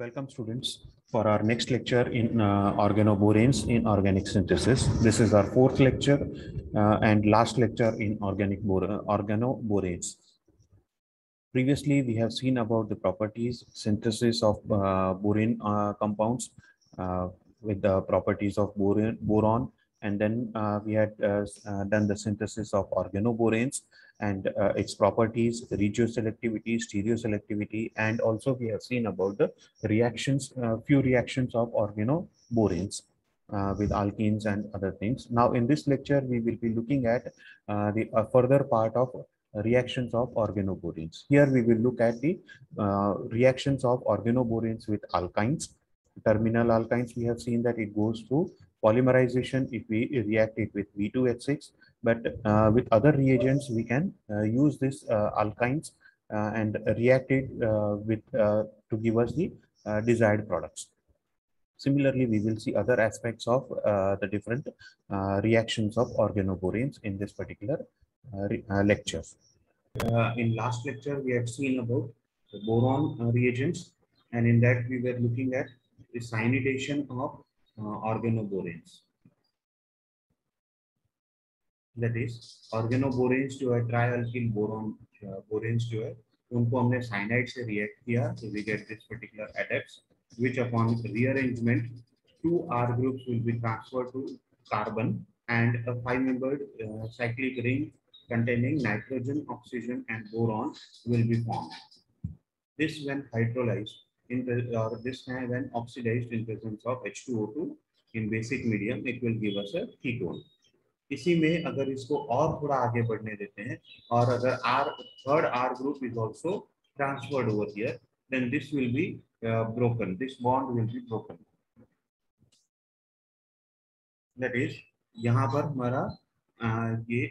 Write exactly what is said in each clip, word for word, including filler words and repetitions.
Welcome students for our next lecture in uh, organoboranes in organic synthesis. This is our fourth lecture uh, and last lecture in organic organoboranes. Previously, we have seen about the properties, synthesis of uh, borane uh, compounds uh, with the properties of boron, boron and then uh, we had uh, uh, done the synthesis of organoboranes and uh, its properties, regioselectivity, stereoselectivity, and also we have seen about the reactions, uh, few reactions of organoboranes uh, with alkenes and other things. Now, in this lecture, we will be looking at uh, the uh, further part of reactions of organoboranes. Here we will look at the uh, reactions of organoboranes with alkynes. Terminal alkynes, we have seen that it goes through polymerization if we react it with V two H six, but uh, with other reagents we can uh, use this uh, alkynes uh, and react it uh, with uh, to give us the uh, desired products. Similarly, we will see other aspects of uh, the different uh, reactions of organoboranes in this particular uh, uh, lecture. Uh, in last lecture, we had seen about the boron uh, reagents, and in that we were looking at the cyanidation of uh, organoboranes. That is, organoboranes जो है trialkyl boron uh, boranes जो है उनको हमने cyanide से react किया, so we get this particular adducts, which upon rearrangement two R groups will be transferred to carbon and a five-membered uh, cyclic ring containing nitrogen, oxygen, and boron will be formed. This when hydrolyzed in the or this when oxidized in presence of H two O two in basic medium, it will give us a ketone. इसी में अगर इसको और थोड़ा आगे बढ़ने देते हैं और अगर R third R group is also transferred over here, then this will be uh, broken. This bond will be broken. That is, यहाँ पर हमारा uh, ये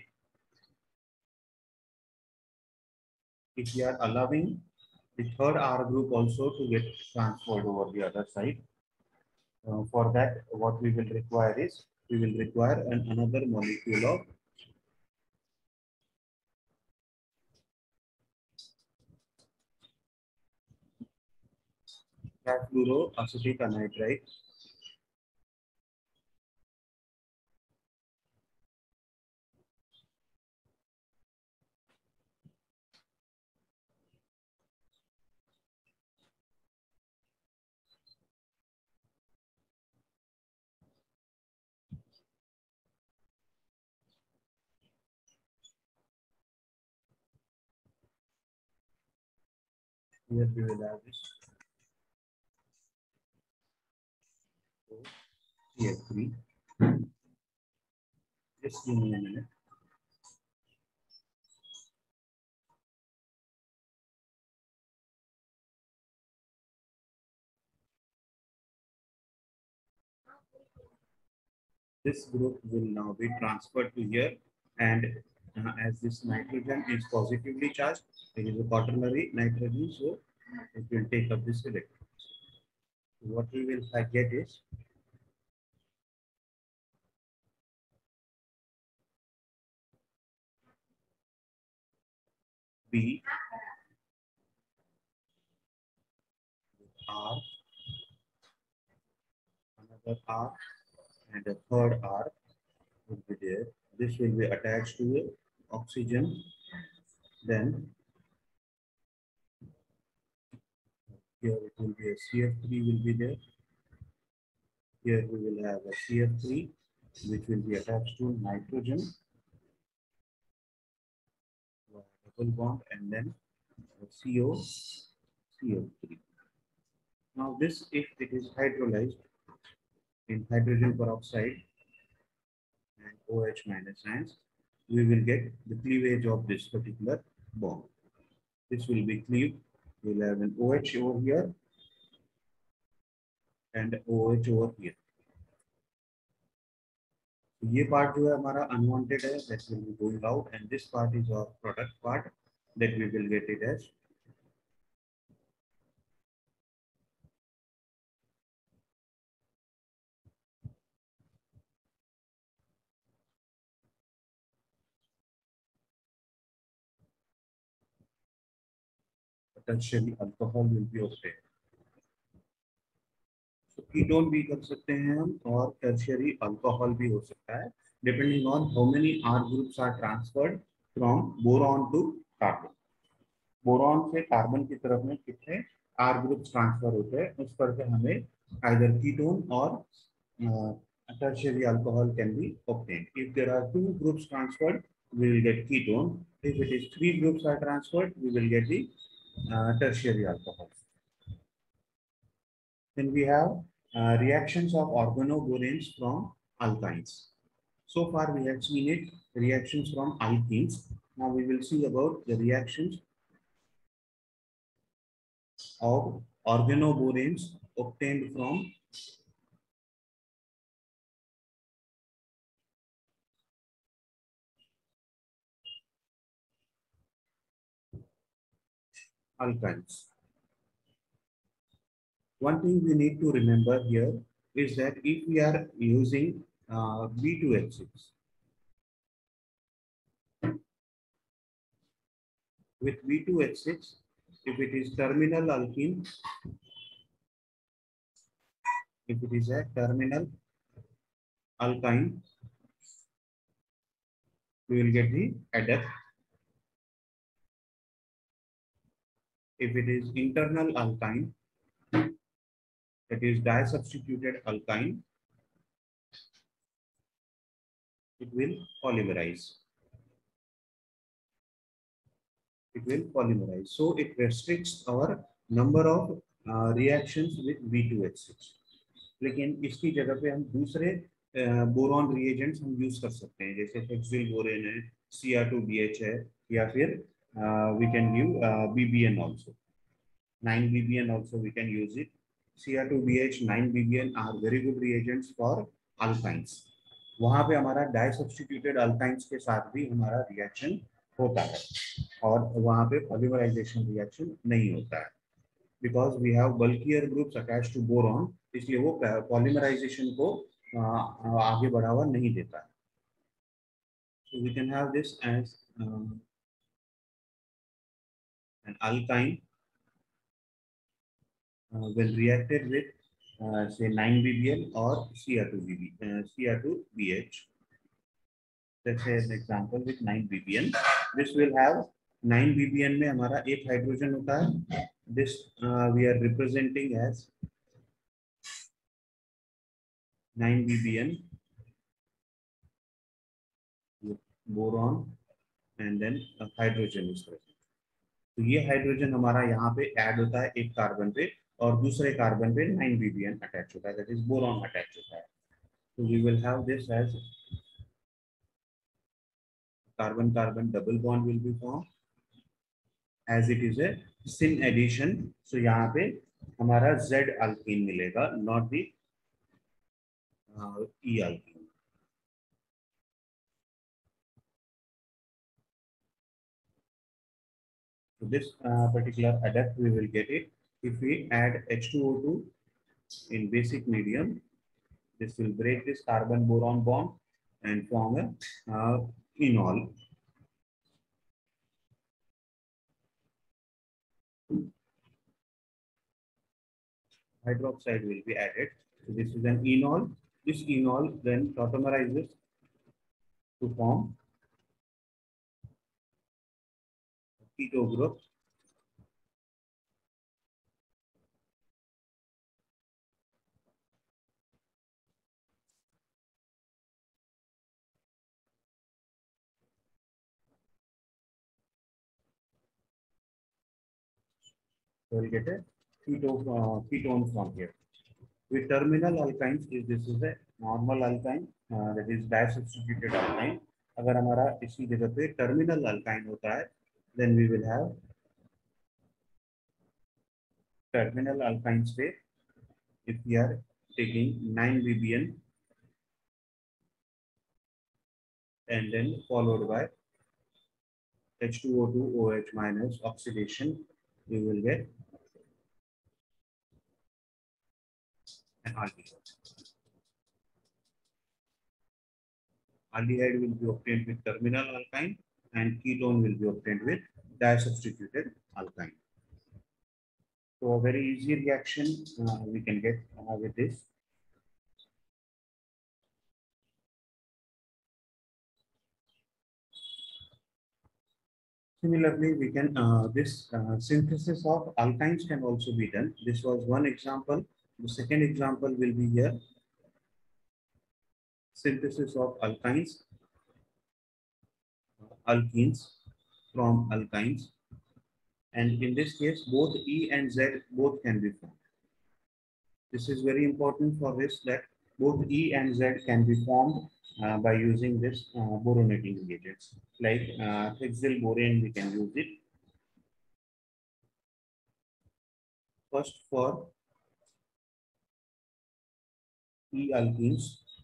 if we are allowing the third R group also to get transferred over the other side. Uh, for that, what we will require is we will require an, another molecule of fluoroacetic anhydride. Here we will have this C H three. Just give me a minute. This group will now be transferred to here, and uh, as this nitrogen is positively charged, it is a quaternary nitrogen, so it will take up this electron. What we will get is B R, another R, and a third R will be there. This will be attached to oxygen. Then here it will be a C F three will be there. Here we will have a C F three, which will be attached to nitrogen, double bond, and then C O C O three. Now this, if it is hydrolyzed in hydrogen peroxide and OH minus ions, we will get the cleavage of this particular bond. This will be cleaved. We'll have an OH over here and OH over here. ये part जो है हमारा unwanted है, that will be going out, and this part is our product part that we will get it as tertiary alcohol will be obtained. तो ketone भी कर सकते हैं हम और टर्शियरी अल्कोहल भी हो सकता है, depending on how many are groups are transferred from boron to carbon. Boron से कार्बन की तरफ में कितने आर ग्रुप्स ट्रांसफर होते हैं उस पर से हमें आइदर कीटोन और tertiary alcohol can be obtained. If there are two groups transferred, we will get ketone. If it is three groups are transferred, we will get the uh, tertiary alcohol. Then we have uh, reactions of organoboranes from alkynes. So far we have seen it, reactions from alkenes. Now we will see about the reactions of organoboranes obtained from alkynes. One thing we need to remember here is that if we are using uh, B two H six, with B two H six, if it is terminal alkene, if it is a terminal alkyne, we will get the adduct. If it is internal alkyne, that is disubstituted alkyne, it will polymerize. It will polymerize. So it restricts our number of uh, reactions with B two H six. लेकिन इसकी जगह पे हम दूसरे boron reagents हम use कर सकते हैं, जैसे हेक्सिल बोरेन है, C R two B H है, या फिर we can give B B N also, nine B B N also we can use it. C R two B H, nine B B N are very good reagents for alkynes. वहां पे हमारा die substituted alkynes के साथ भी हमारा reaction होता है और वहां पे पॉलीमराइजेशन रिएक्शन नहीं होता है, because we have bulkier groups attached to boron, इसलिए वो polymerization को आगे बढ़ावा नहीं देता है. So we can have this as uh, an alkyne uh, when reacted with uh, say nine B B L or C R two B B, uh, C R two B H. Let's say an example with nine B B N. This will have nine B B N में हमारा एक hydrogen होता है. This uh, we are representing as nine B B N with boron and then a hydrogen is present. तो ये hydrogen हमारा यहाँ पे ऐड होता है एक कार्बन पे और दूसरे कार्बन पे nine B B N attach होता है, दैट इज बोरॉन अटैच होता है. तो we will have this as carbon carbon double bond will be form as it is a syn addition. So यहाँ पे हमारा Z अल्कीन मिलेगा, not the E alkene. So this uh, particular adduct we will get it if we add H two O two in basic medium. This will break this carbon boron bond and form a uh, enol. Hydroxide will be added. So this is an enol. This enol then tautomerizes to form keto group. So we'll get a keto uh, ketone from here. With terminal alkynes, if this is a normal alkyne, uh, that is disubstituted alkyne. अगर हमारा इसी जगह पे terminal alkyne होता है, then we will have terminal alkynes पे if we are taking nine B B N and then followed by H two O two OH minus oxidation, we will get an aldehyde. Aldehyde will be obtained with terminal alkyne and ketone will be obtained with disubstituted alkyne. So a very easy reaction uh, we can get uh, with this. Similarly, we can uh, this uh, synthesis of alkynes can also be done. This was one example. The second example will be here. Synthesis of alkynes, alkenes from alkynes. And in this case, both E and Z both can be formed. This is very important for this, that both E and Z can be formed uh, by using this uh, boronating reagents. Like uh, hexyl borane, we can use it. First for E alkenes,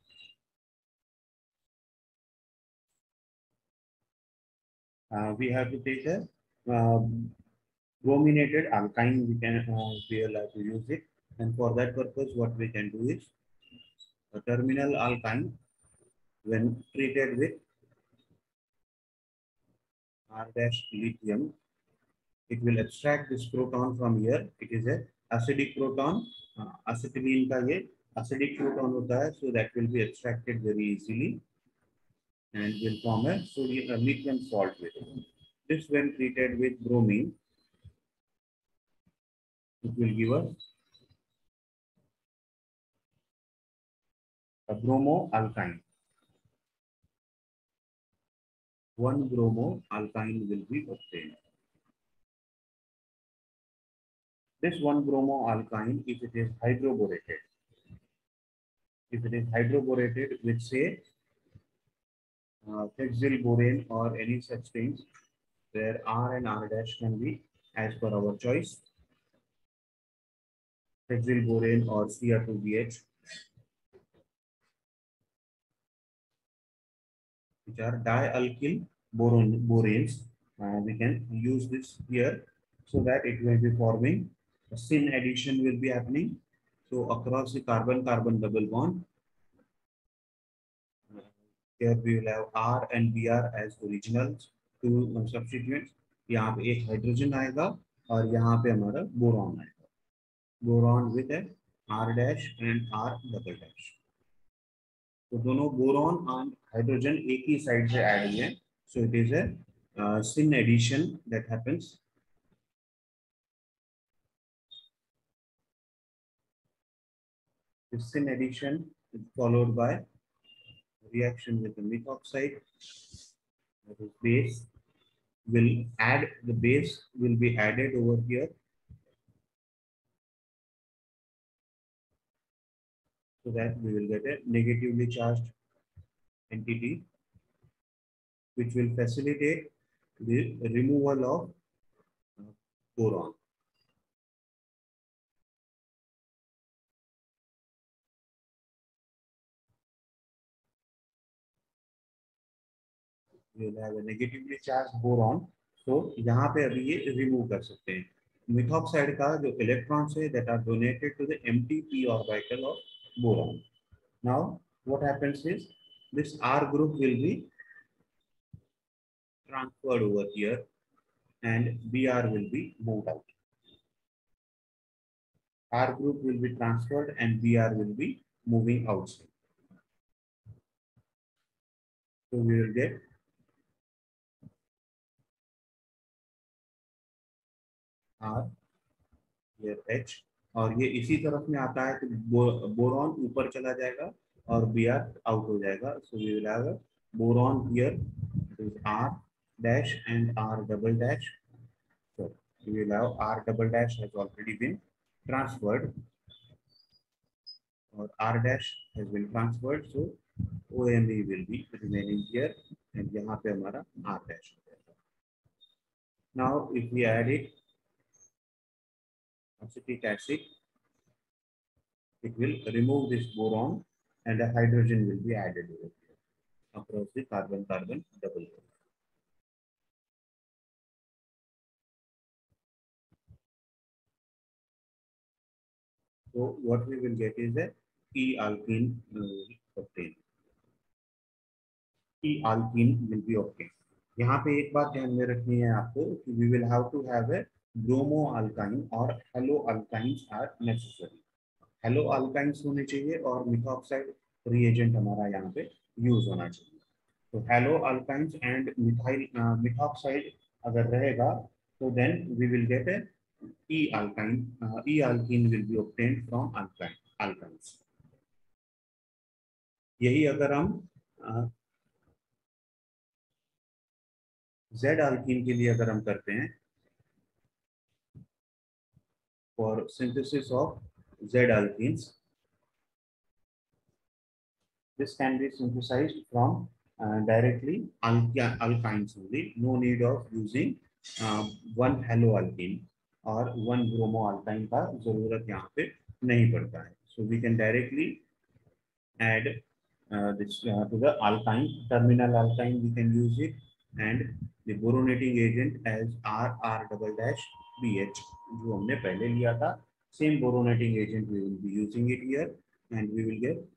uh, we have to take a uh, brominated alkyne. We can uh, be allowed to use it, and for that purpose, what we can do is a terminal alkyne, when treated with R dash lithium, it will extract this proton from here. It is a acidic proton. Uh, acetylene का ये acidic proton होता है, so that will be extracted very easily and will form a sodium uh, lithium salt with it. This when treated with bromine, it will give us a bromo alkyne. One bromo alkyne will be obtained. This one bromo alkyne, if it is hydroborated, if it is hydroborated with say uh, hexyl borane or any such things, where R and R dash can be as per our choice, hexyl borane or C R two B H, which are dialkyl boron boranes. Uh, we can use this here so that it will be forming a syn addition will be happening. So across the carbon-carbon double bond, uh, here we will have R and B R as original two uh, substituents. यहाँ पे एक hydrogen आएगा और यहाँ पे हमारा boron आएगा. Boron with a R dash and R double dash. तो दोनों बोरॉन और हाइड्रोजन एक ही साइड से ऐड हुए हैं. So it is a uh, syn addition that happens. This syn addition is followed by reaction with the methoxide. That is base will add the base will be added over here. So that we will get a negatively charged entity, which will facilitate the removal of uh, boron. We will have a negatively charged boron. So यहाँ पे अभी ये remove कर सकते हैं. Methoxide का जो electrons है that are donated to the empty p orbital of boron. Now what happens is this R group will be transferred over here and B R will be moved out. R group will be transferred and B R will be moving outside. So we will get R here H और ये इसी तरफ में आता है तो बो, boron ऊपर चला जाएगा और B R आउट हो जाएगा. So we will have a boron here is R dash and R double dash. So we will have R double dash has already been transferred or R dash has been transferred. So O M E will be remaining here and यहाँ पे हमारा R dash हो जाएगा. Now if we add it acetic acid, it will remove this boron and a hydrogen will be added over here across the carbon-carbon double bond. So what we will get is a E alkene uh, obtained. E alkene will be obtained. यहाँ पे एक बात ध्यान में रखनी है आपको कि we will have to have a bromo alkyne और halo alkynes are necessary. Halo alkynes होने चाहिए और मिथॉक्साइड रिएजेंट हमारा यहाँ पे यूज होना चाहिए। तो halo alkynes and methyl methoxide अगर रहेगा तो then we will get a e alkyne uh, e alkene will be obtained from alkyne alkynes। यही अगर हम z alkene के लिए अगर हम करते हैं for synthesis of z alkenes, this can be synthesized from uh, directly alky alkynes only, no need of using uh, one haloalkene और one bromoalkyne का जरूरत यहाँ पे नहीं पड़ता है। So we can directly add uh, this uh, to the alkyne, terminal alkyne we can use it, and the boronating agent as R R double dash B H जो हमने पहले लिया था, same boronating agent we will be using it here, and we will get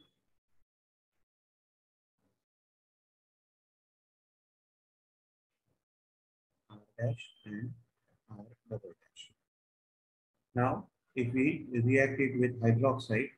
R dash and R double dash. Now if we react it with hydroxide,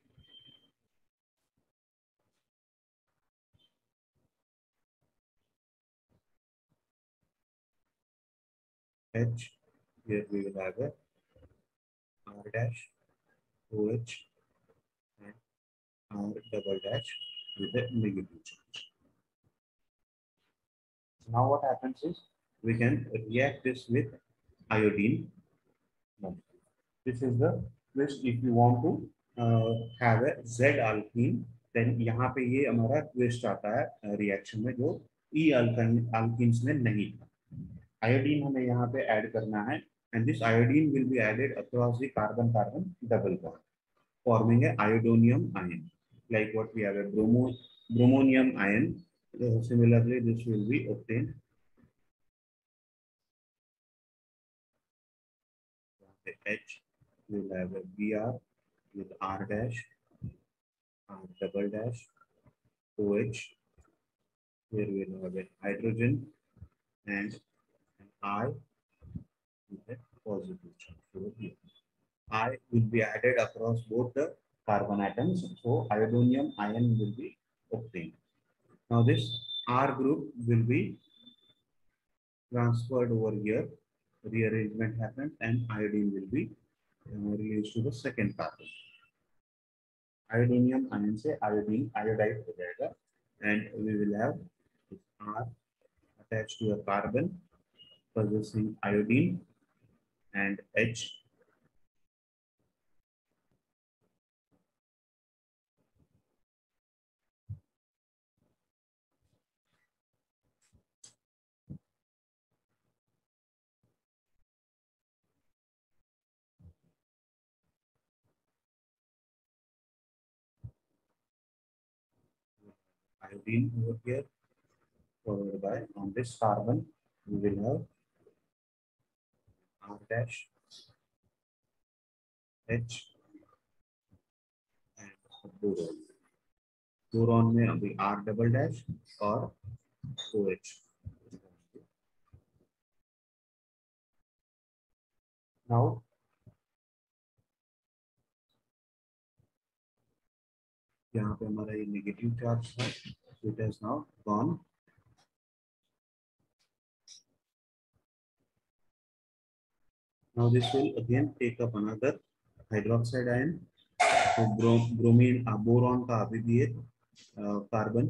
H, here we will have a R dash, OH and R double dash with a negative charge. Now what happens is we can react this with iodine. This is the twist if you want to uh, have a Z alkene, then यहाँ पे ये हमारा twist आता है reaction में जो E alkenes में नहीं था। Iodine हमें यहाँ पे ऐड करना है, and this iodine will be added across the carbon carbon double bond, forming a iodonium ion, like what we have a bromo bromonium ion. Uh, similarly, this will be obtained. H will have a Br with R dash, R double dash, OH. Here we will have a hydrogen and an I with a positive charge. So here, I will be added across both the carbon atoms, so iodonium ion will be obtained. Now this R group will be transferred over here, rearrangement happens, and iodine will be uh, released to the second carbon. Iodinium ion से iodine iodide हो जाएगा, and we will have R attached to a carbon possessing iodine and H iodine over here, followed by on this carbon we will have R dash H and boron. Boron में अभी R double dash और OH. Now यहाँ पे हमारा ये negative charge है, it has now gone. Now this will again take up another hydroxide ion. तो bromine boron का अभी भी एक कार्बन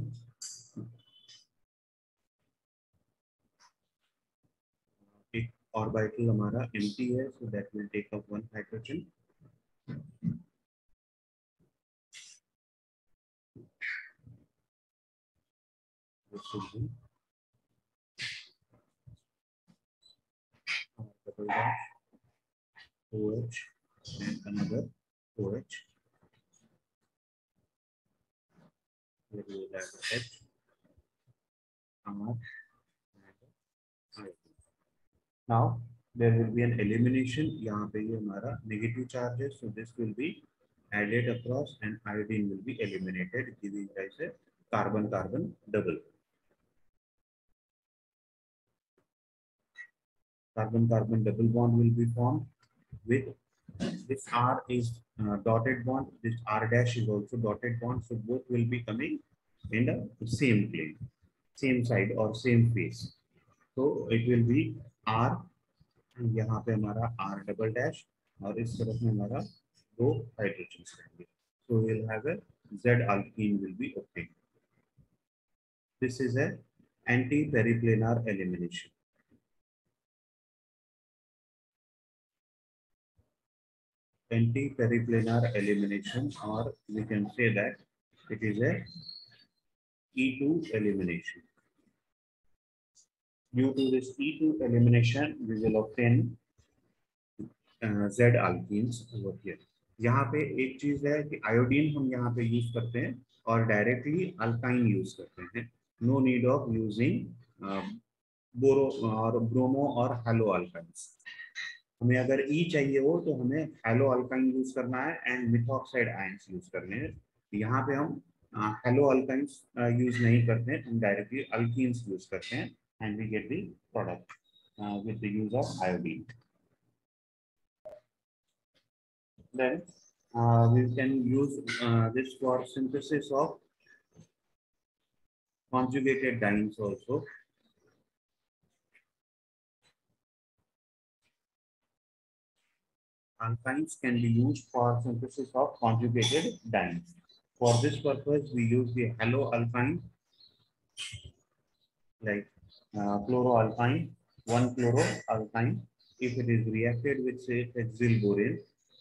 एक ऑर्बिटल हमारा एम्प्टी है, so that will take up one hydrogen. This will be double dash OH and another OH. Here we will have H, R, and I. Now there will be an elimination. यहाँ पे ये हमारा negative charge है, so this will be added across and iodine will be eliminated, giving rise a carbon carbon double. carbon carbon double bond will be formed with this R is uh, dotted bond, this R dash is also dotted bond, so both will be coming in the same plane, same side or same face. So it will be R, यहाँ पे हमारा R double dash और इस तरफ में हमारा दो hydrogen रहेंगे. So we'll have a Z alkene will be obtained. This is a anti-periplanar elimination. Anti-periplanar elimination, or we can say that it is a E two elimination. Due to this E two elimination, we will obtain uh, Z alkenes over here. यहाँ पे एक चीज है कि iodine हम यहाँ पे use करते हैं और डायरेक्टली अल्काइन यूज करते हैं. No need of using boro और ब्रोमो और हेलो अल्काइंस. हमें अगर ई e चाहिए हो तो हमें हेलो अल्काइन यूज करना है एंड मिथॉक्साइड आयंस यूज करने हैं. यहाँ पे हम हेलो अल्काइंस यूज नहीं करते हैं, हम डायरेक्टली अल्कीन्स यूज करते हैं and we get the product with the use of iodine. Then uh, we can use uh, this for synthesis of conjugated dienes also. Alkynes can be used for synthesis of conjugated dienes. For this purpose, we use the haloalkyne like uh, chloroalkyne, one chloroalkyne. If it is reacted with say hexyl borane,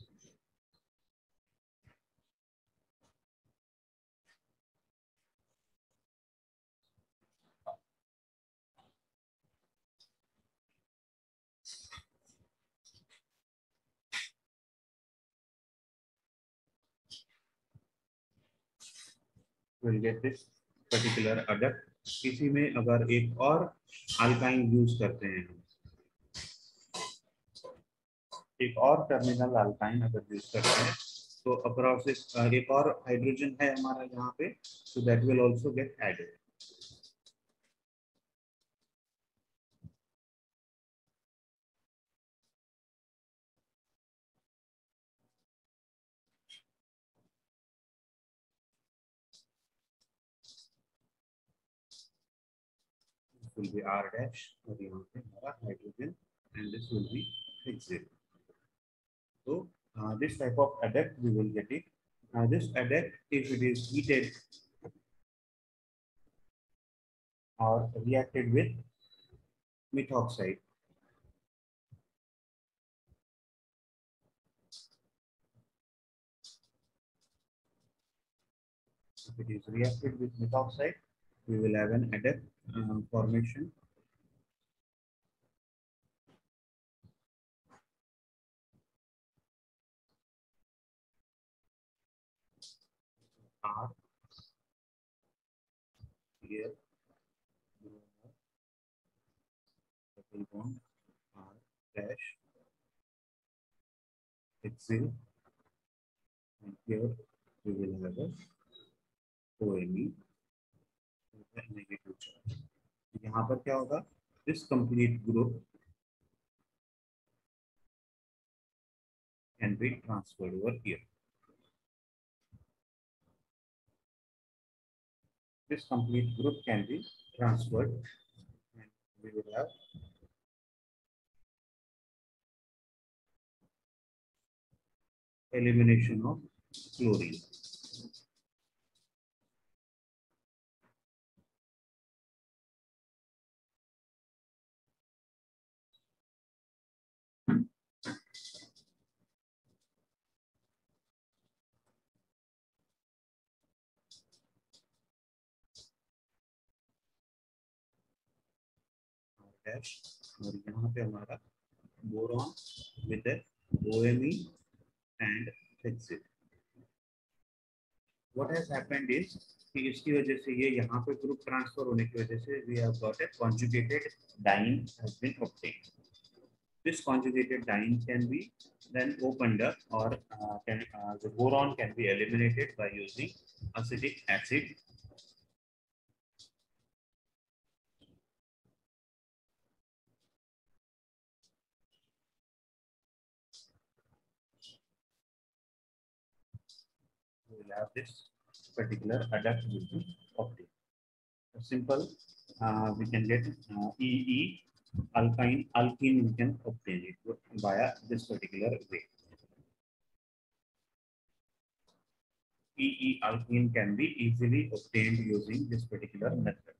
we'll get this particular adduct. इसी में अगर एक और alkyne use करते हैं, एक और terminal alkyne अगर यूज करते हैं तो अप्रॉक्स एक और हाइड्रोजन है हमारा यहाँ पे, so that will also get added. will be R dash और यहाँ पे हमारा hydrogen and this will be hexane. So uh, this type of adduct we will get it. Now this adduct, if it is heated or reacted with methoxide, if it is reacted with methoxide, we will have an adduct uh, formation. R here, double bond R dash hexyl, and here we will have a O M E negative charge. यहाँ पर क्या होगा? This complete group can be transferred over here. This complete group can be transferred and we will have elimination of chlorine. Dash और यहाँ पे हमारा boron with the O M E and hexane. What has happened is कि इसकी वजह से ये यहाँ पे ग्रुप ट्रांसफर होने की वजह से we have got a conjugated diene has been obtained. This conjugated diene can be then opened up or uh, can, uh, the boron can be eliminated by using acetic acid. we will have this particular adduct will be obtained. Simple, uh, we can get uh, E E alkyne alkene, we can obtain it via this particular way. E E alkene can be easily obtained using this particular method.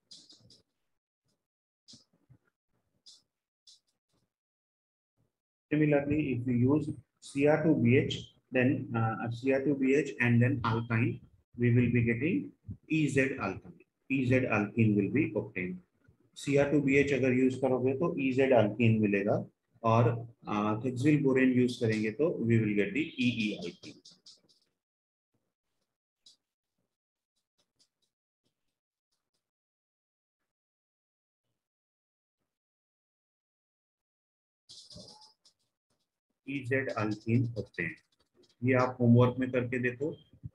Similarly, if we use C R two B H, then uh, C R two B H and then alkyne, we will be getting E Z alkyne. E Z alkene will be obtained. C R two B H अगर use करोगे तो E Z alkene मिलेगा, और hexyl borane use करेंगे तो we will get the E E alkene. E Z alkene obtained. ये आप homework में करके देखो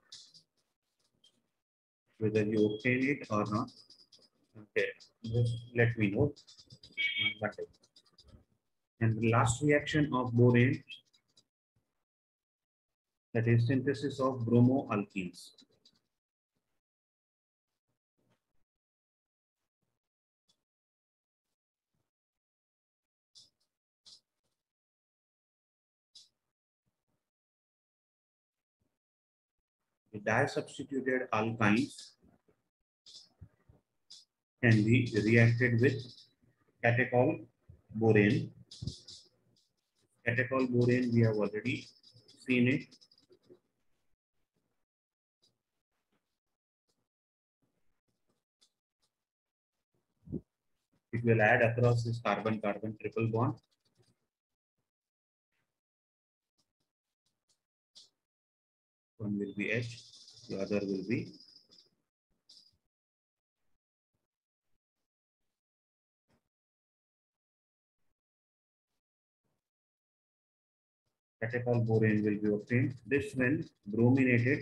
whether you obtain it or not. Okay, just let me know on Monday. And the last reaction of borane, that is synthesis of bromoalkenes. The di-substituted alkynes can be reacted with catechol borane. Catechol borane, we have already seen it. It will add across this carbon-carbon triple bond. One will be H, the other will be catechol borane will be obtained. This when brominated,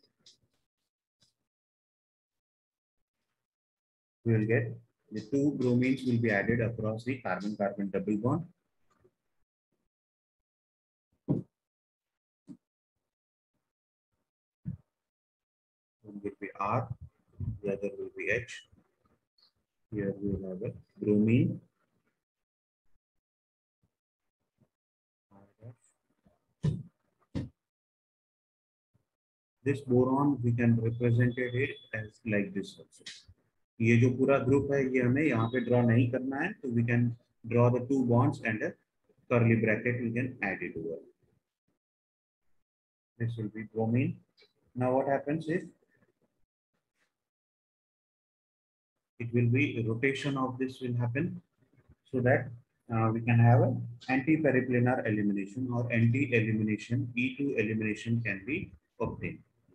we will get the two bromines will be added across the carbon-carbon double bond. One will be R, the other will be H. Here we will have a bromine. This boron we can represent it as like this also. ये जो पूरा group है ये हमें यहाँ पे draw नहीं करना है, तो we can draw the two bonds and a curly bracket we can add it over. This will be bromine. Now what happens is it will be rotation of this will happen, so that uh, we can have an anti-periplanar elimination or anti-elimination E two elimination can be obtained.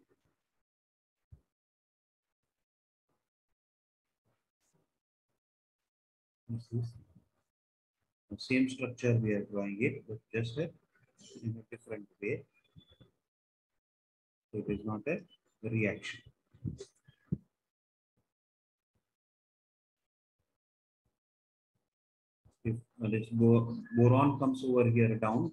This is the same structure we are drawing it, but just a, in a different way. So it is not a reaction. If uh, this bo boron comes over here down,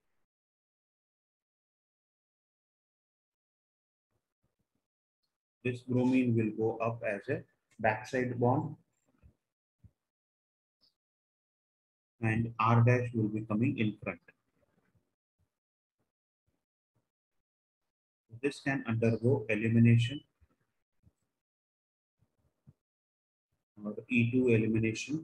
this bromine will go up as a backside bond, and R dash will be coming in front. This can undergo elimination or E two elimination.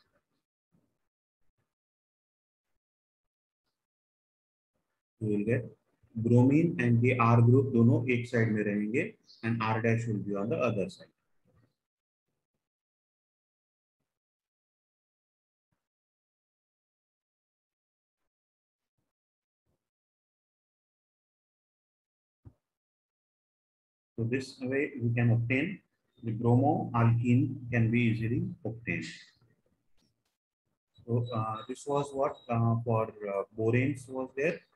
We will get bromine and the R group दोनों एक side में रहेंगे, and R dash will be on the other side. So this way we can obtain the bromoalkene can be easily obtained. So uh, this was what uh, for uh, boranes was there.